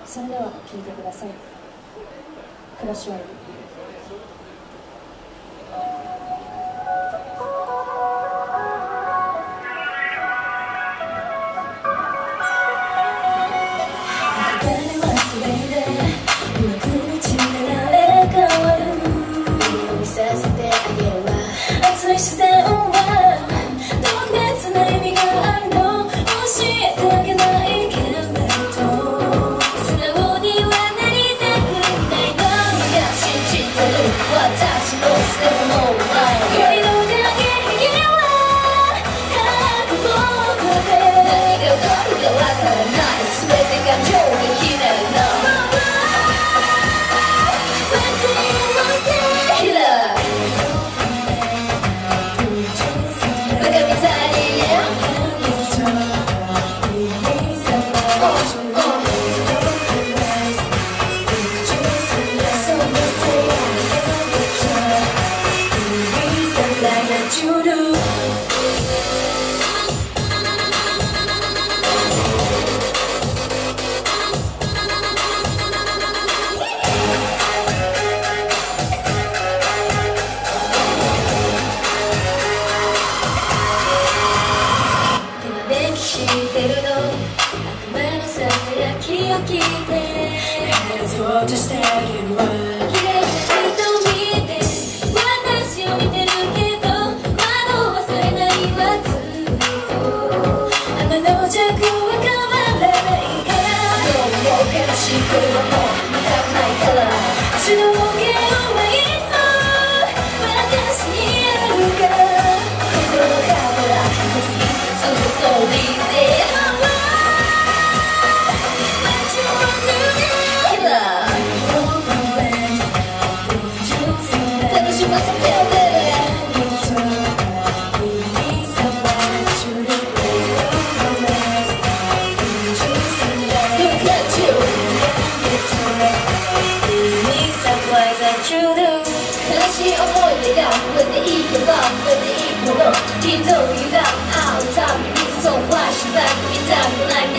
それでは聴いてください。クラッシュワイド。自然は特別な意味があるの教えてあげないけれど素直にはなりたくないのが信じてる私の捨て物は恋の影は覚悟で何が起こるかわからない全て感情的なのとしてあげるわ綺麗な瞳で私を見てるけど窓を忘れないわずっと花の弱は変わらないからどうも悲しい声はもう見たくないから足の毛はいつも私にあるから心のカメラそうで人を油断会うたびにそうフラッシュバック見たくない